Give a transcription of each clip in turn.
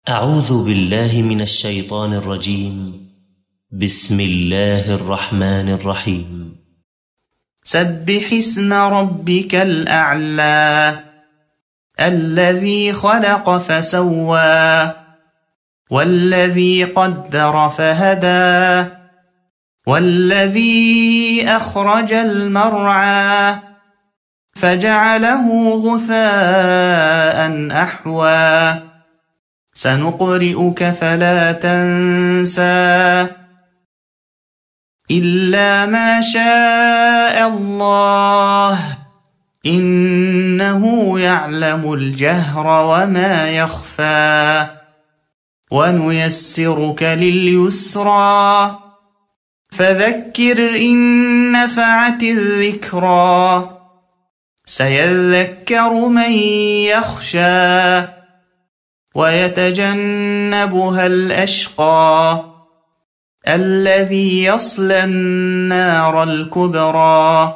أعوذ بالله من الشيطان الرجيم. بسم الله الرحمن الرحيم. سبح اسم ربك الأعلى الذي خلق فسوى والذي قدر فهدى والذي أخرج المرعى فجعله غثاء أحوى سنقرئك فلا تنسى إلا ما شاء الله إنه يعلم الجهر وما يخفى ونيسرك لليسرى فذكر إن نفعت الذكرى سيذكر من يخشى ويتجنبها الأشقى الذي يصلى النار الكبرى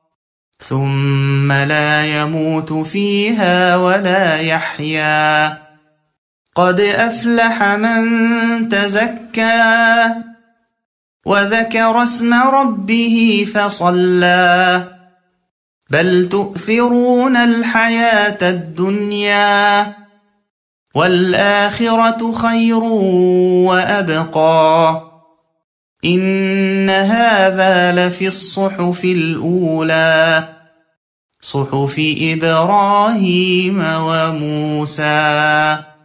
ثم لا يموت فيها ولا يحيا قد أفلح من تزكى وذكر اسم ربه فصلى بل تؤثرون الحياة الدنيا والآخرة خير وأبقى إن هذا لفي الصحف الأولى صحف إبراهيم وموسى.